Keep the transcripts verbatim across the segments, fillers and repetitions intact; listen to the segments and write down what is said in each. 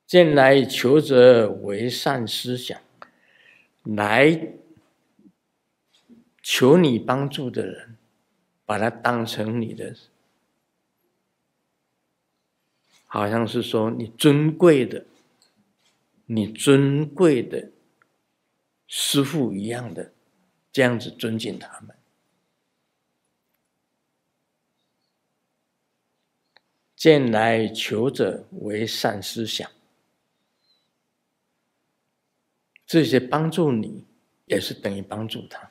见来求者为善思想，来求你帮助的人，把他当成你的，好像是说你尊贵的、你尊贵的师父一样的，这样子尊敬他们。见来求者为善思想，这些帮助你也是等于帮助他。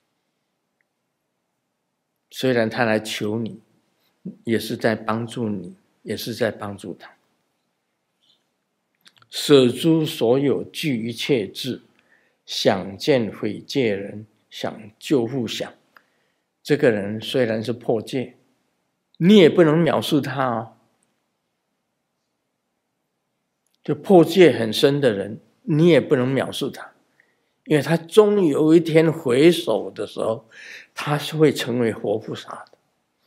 虽然他来求你，也是在帮助你，也是在帮助他。舍诸所有，具一切智，想见毁戒人，想救护想。这个人虽然是破戒，你也不能藐视他哦。就破戒很深的人，你也不能藐视他，因为他终有一天回首的时候，他是会成为活菩萨的。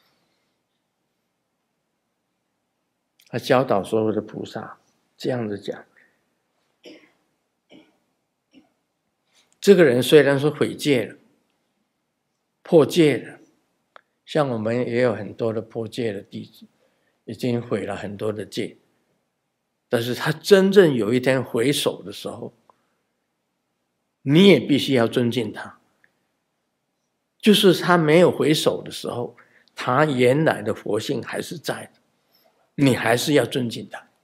他教导所有的菩萨这样子讲，这个人虽然是毁戒了、破戒了，像我们也有很多的破戒的弟子，已经毁了很多的戒，但是他真正有一天回首的时候，你也必须要尊敬他。就是他没有回首的时候，他原来的佛性还是在的，你还是要尊敬他。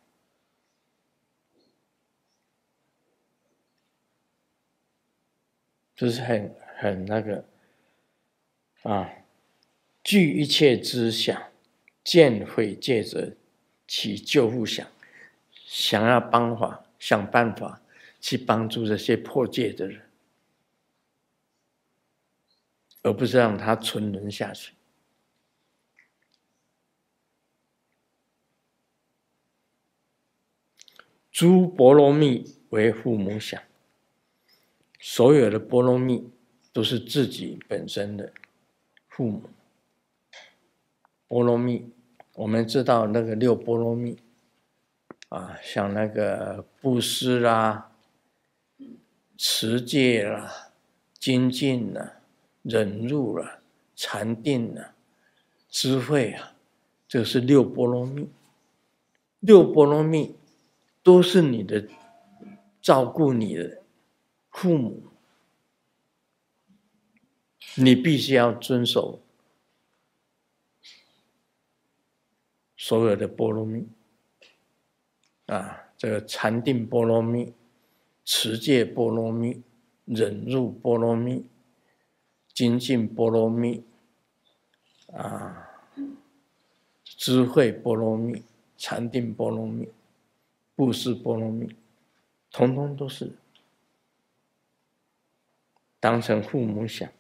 就是很很那个啊，具一切知想，见毁戒者，起救护想，想要帮法，想办法去帮助这些破戒的人，而不是让他存沦下去。诸波罗蜜为父母想，所有的波罗蜜都是自己本身的父母。波罗蜜，我们知道那个六波罗蜜啊，像那个布施啦、持戒啦、精进啦、忍辱啦、禅定啦、智慧啊，这是六波罗蜜。六波罗蜜都是你的照顾你的父母，你必须要遵守所有的波罗蜜啊，这个禅定波罗蜜、持戒波罗蜜、忍辱波罗蜜、精进波罗蜜啊、智慧波罗蜜、禅定波罗蜜、布施波罗蜜，统统都是当成父母想。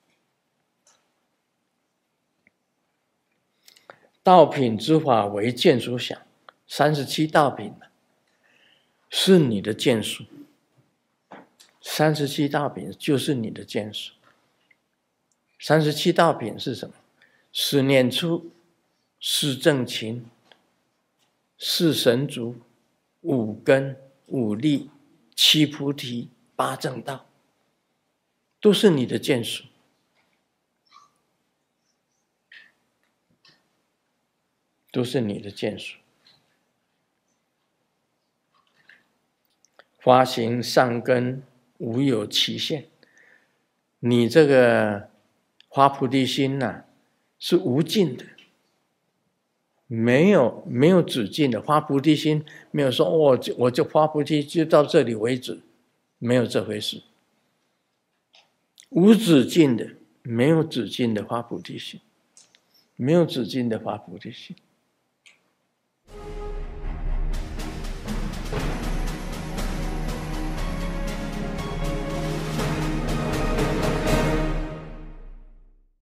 道品之法为见所想，三十七道品是你的见属，三十七道品就是你的见属。三十七道品是什么？十念处、四正勤、四神足、五根、五力、七菩提、八正道，都是你的见属。都是你的见属。发行善根无有期限，你这个发菩提心呐、啊，是无尽的，没有没有止境的。发菩提心没有说我、哦、我就发菩提就到这里为止，没有这回事。无止境的，没有止境的发菩提心，没有止境的发菩提心。